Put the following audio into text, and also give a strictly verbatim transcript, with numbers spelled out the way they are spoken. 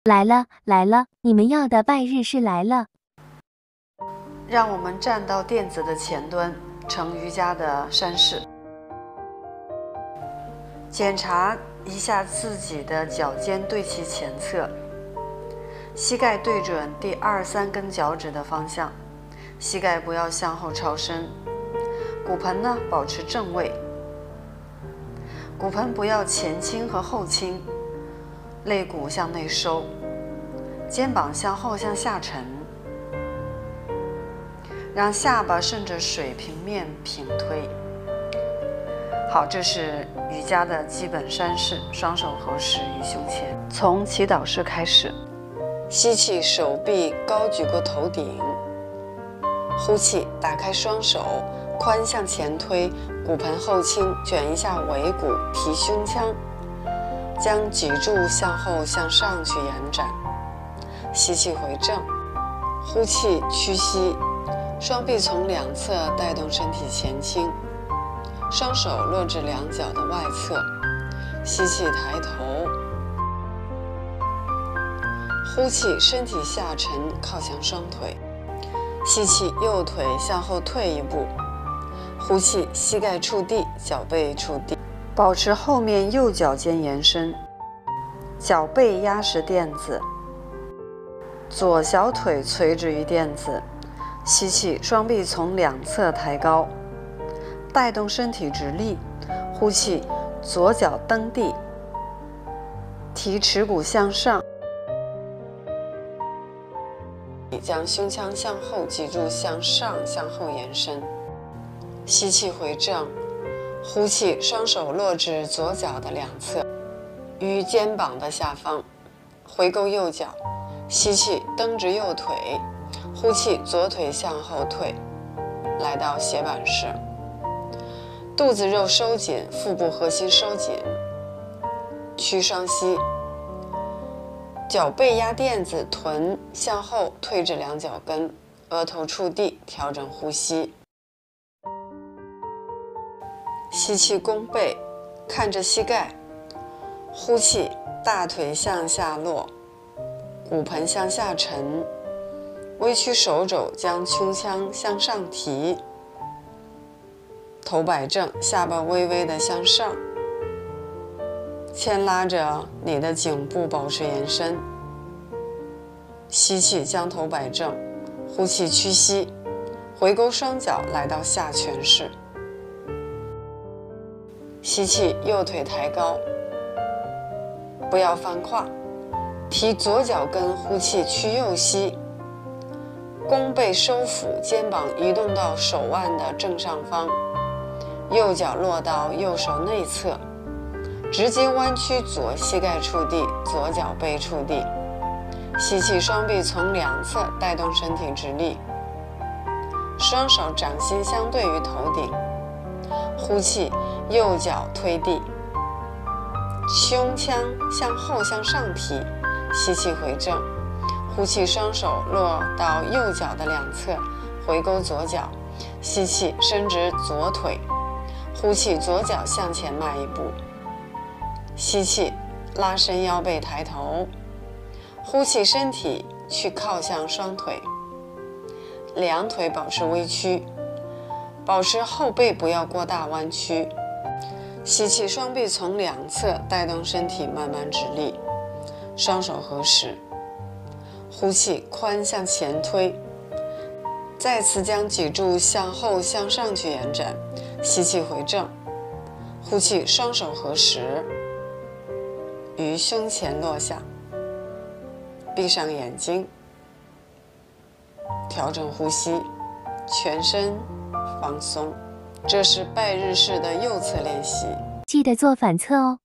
来了来了，你们要的拜日式来了。 让我们站到垫子的前端，呈瑜伽的山式。检查一下自己的脚尖对齐前侧，膝盖对准第二三根脚趾的方向，膝盖不要向后超伸，骨盆呢保持正位，骨盆不要前倾和后倾，肋骨向内收，肩膀向后向下沉，让下巴顺着水平面平推。好，这是瑜伽的基本山式，双手合十于胸前。从祈祷式开始，吸气，手臂高举过头顶，呼气，打开双手，髋向前推，骨盆后倾，卷一下尾骨，提胸腔，将脊柱向后向上去延展。吸气回正，呼气屈膝，双臂从两侧带动身体前倾。双手落至两脚的外侧，吸气抬头，呼气身体下沉靠向双腿，吸气右腿向后退一步，呼气膝盖触地，脚背触地，保持后面右脚尖延伸，脚背压实垫子，左小腿垂直于垫子，吸气双臂从两侧抬高，带动身体直立，呼气，左脚蹬地，提耻骨向上，将胸腔向后，脊柱向上向后延伸。吸气回正，呼气，双手落至左脚的两侧，于肩膀的下方，回勾右脚。吸气，蹬直右腿，呼气，左腿向后退，来到斜板式。肚子肉收紧，腹部核心收紧，屈双膝，脚背压垫子，臀向后退至两脚跟，额头触地，调整呼吸。吸气弓背，看着膝盖，呼气，大腿向下落，骨盆向下沉，微曲手肘，将胸腔向上提，头摆正，下巴微微的向上，牵拉着你的颈部保持延伸。吸气将头摆正，呼气屈膝，回勾双脚来到下犬式。吸气右腿抬高，不要翻胯，提左脚跟，呼气屈右膝，弓背收腹，肩膀移动到手腕的正上方，右脚落到右手内侧，直接弯曲，左膝盖触地，左脚背触地。吸气，双臂从两侧带动身体直立，双手掌心相对于头顶。呼气，右脚推地，胸腔向后向上提。吸气回正，呼气，双手落到右脚的两侧，回勾左脚。吸气，伸直左腿。呼气，左脚向前迈一步。吸气，拉伸腰背，抬头。呼气，身体去靠向双腿，两腿保持微曲，保持后背不要过大弯曲。吸气，双臂从两侧带动身体慢慢直立，双手合十。呼气，髋向前推，再次将脊柱向后向上去延展。吸气回正，呼气，双手合十，于胸前落下。闭上眼睛，调整呼吸，全身放松。这是拜日式的右侧练习， 记得做反侧哦。